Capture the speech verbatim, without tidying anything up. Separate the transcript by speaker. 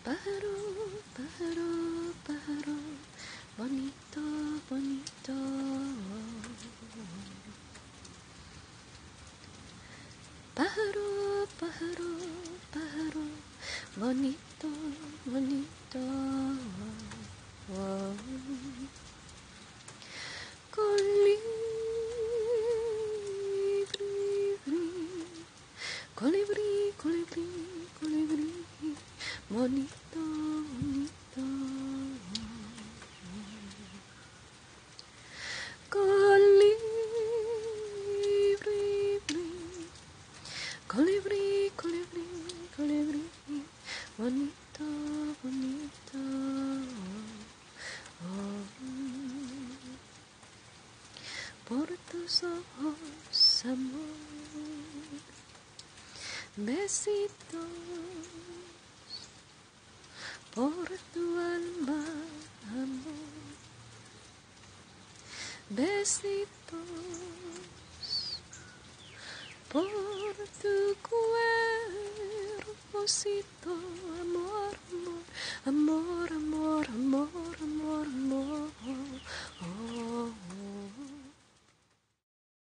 Speaker 1: Pájaro, pájaro, pájaro, bonito, bonito. Pájaro, pájaro, pájaro, bonito, bonito. Oh. Colibrí, colibrí, colibrí, colibrí, bonito, bonito. Colibrí, colibrí, colibrí, colibrí, bonito, bonito. Oh. Por tus ojos, amor, besitos, por tu alma, amor, besitos, por tu cuerpocito, amor, amor, amor, amor, amor, amor, amor.